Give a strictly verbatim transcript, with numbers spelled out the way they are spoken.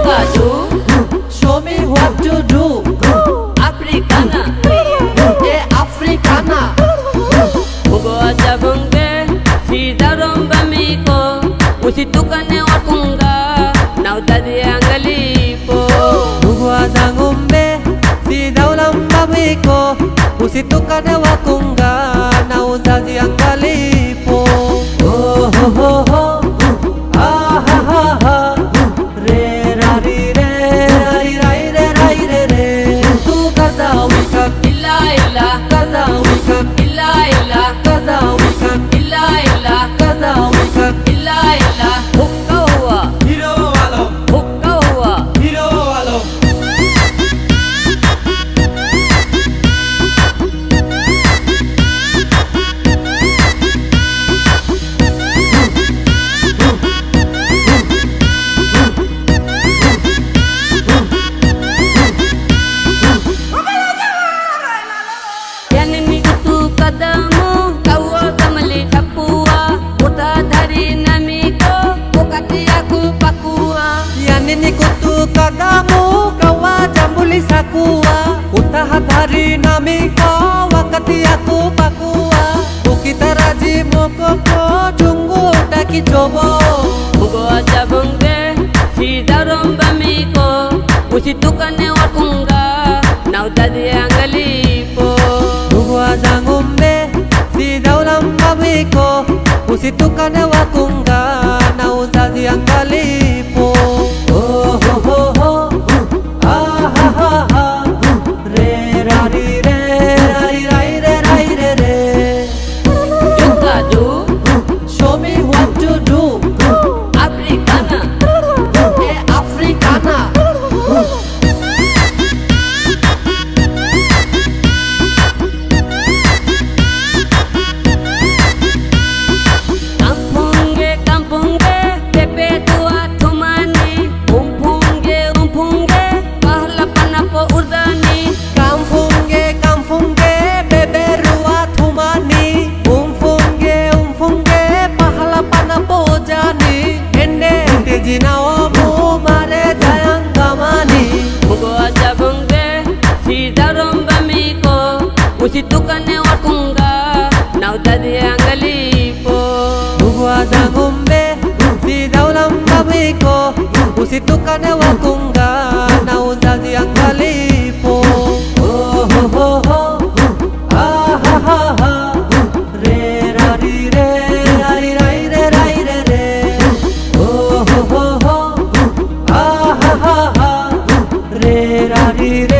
Jogaju, show me what to do. Africana, Yeah, Africana. Mugo aja bangge, si darom bamiko, usitukane wakunga, na utadi angalipo. Mugwa za ng'ombe si daulam babiko, usitukane wakunga na uzazi angalipo. Oh ho ho ho, ah ha ha ha, re ra ri re ra ri ra i re ra i re re. Tu kaza wikam, Illa illa, kaza wikam, illa illa, kaza wikam, illa illa, kaza wikam. illa illa. Hukka huwa, Hero alo, hukka huwa. hero alo. Yanini kutu kadamu, kawa kamali kapua, uta dari namiko, wakati aku pakua. Yanini kutu kagamu kawa jambuli sakua, utahadhari namiko wakati aku pakua. Ukitaraji mokoko chungu utakichobo. Mugo aja bangge, si darom bamiko, usitukane wakunga, na utadi angalipo. Mugwa za ng'ombe si daulam babiko, usitukane wakunga na uzazi angalipo. Oh ho ho ho, ah ha ha ha, re ra ri re ra ri ra i re ra i re re. Jogaju, Show me what to do. Africana, Yeah, Africana. kampunge kampunge, pepe tua tumani, umpunge umpunge, pahala panapo urdani. Kamfunge kamfunge beberua thumani, umfunge umfunge pahala pana pojani. Ende ende jinao mu mare jayangamani. Mugo aja bangge, si darom bamiko, usitukane wakunga, na utadi angalipo. Mugwa za ng'ombe si daulam babiko, usitukane wakunga na uzazi angalipo. Oh ho ho ho, ah ha ha ha, re ra ri re ra ri ra i re ra i re re. Oh ho ho ho, ah ha ha ha, re ra ri